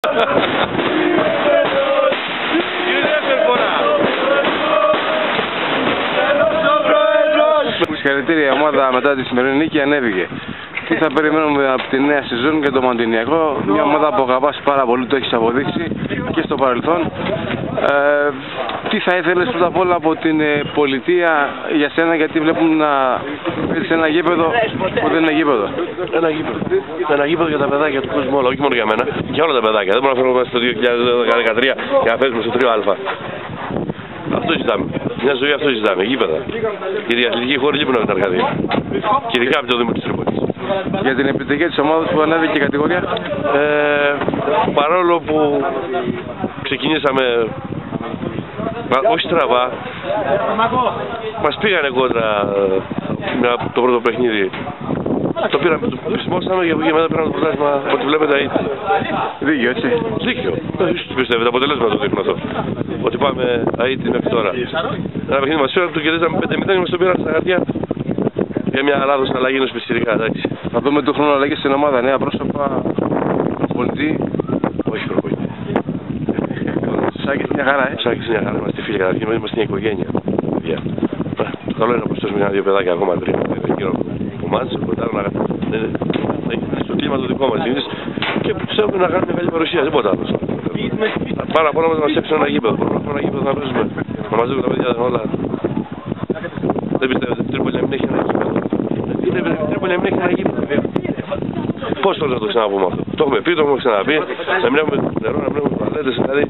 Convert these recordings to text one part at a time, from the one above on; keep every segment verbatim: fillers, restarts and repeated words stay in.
Συγχαρητήρια, η ομάδα μετά τη σημερινή νίκη ανέβηκε. Τι θα περιμένουμε από τη νέα σεζόν και το Μαντινιακό, μια ομάδα που αγαπάς πάρα πολύ, το έχεις αποδείξει και στο παρελθόν. Ε, τι θα ήθελες πρώτα απ' όλα από την ε, πολιτεία για σένα, γιατί βλέπουν να παίζεις ένα γήπεδο που δεν είναι γήπεδο. Ένα γήπεδο. Ένα γήπεδο για τα παιδάκια του κόσμου όλα, όχι μόνο για μένα, για όλα τα παιδάκια. Δεν μπορούμε να φέρουμε στο δύο χιλιάδες δεκατρία και να παίζουμε στο τρία α. Αυτό ζητάμε. Μια ζωή αυτό ζητάμε. Γήπεδα. Και η αθλητική χώρη λείπουν από την Αρκαδία. Και ειδικά από το Δήμο της Τρίπολης. Για την επιτυχία της ομάδας που ανέβηκε η κατηγορία. Ε, παρόλο που ξεκινήσαμε όχι στραβά, μας πήγανε κόντρα το πρώτο παιχνίδι. Το πήραμε, το πιστημόσαμε και μετά πήραμε το πρωτάθλημα από ό,τι βλέπετε αίτη. Δίκιο, έτσι. Δίκιο. Δεν πιστεύετε, αποτελέσματα το δείχνω αυτό. Ότι πάμε αίτη μέχρι τώρα. Ένα παιχνίδι μας φέραμε, το κερδίσαμε πέντε μηδέν, μας το πήραμε στα χαρτιά. Για μια λάθος αλλαγή είναι σπιστηρικά, εντάξει. Θα δούμε του χρόνου αλλαγές στην ομάδα, νέα πρόσωπα, προπονητή. Όχι προπονητή. Σάκης μια χαρά, ε. Σάκης μια χαρά, είμαστε φίλοι καταρχήν, είμαστε μια οικογένεια. Το καλό είναι να προσθέσουμε ένα δύο παιδάκια ακόμα τρία γύρω από εμάς, κοντά να είναι στο κλίμα το δικό μας και πιστεύουμε να κάνουμε καλή παρουσία, τίποτα άλλο. Πάρα πολλά μας μας έψουν ένα γήπεδο, μπορούμε ένα γήπεδο να παίζουμε, να μας δούμε τα παιδιά όλα. Δεν πιστεύετε ότι η Τρίπολη να μην έχει ένα γήπεδο. Η Τρίπολη να μην έχει ένα γήπεδο. Πώς θέλω να το ξαναπούμε αυτό. Το έχουμε πει, το έχουμε ξαναπεί, να μην έχουμε νερό, να μην έχουμε τουαλέτες, δηλαδή.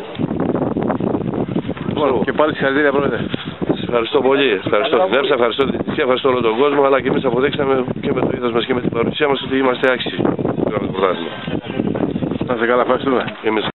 Και πάλι συγχαρητήρια, πρόεδρε. Ευχαριστώ πολύ. Ευχαριστώ την ΕΦΣΑ, ευχαριστώ την Ιτησία, ευχαριστώ όλο τον κόσμο, αλλά και εμείς αποδείξαμε και με το είδος μας και με την παρουσία μας ότι είμαστε άξιοι. Να σε καλά, ευχαριστούμε. Εμείς.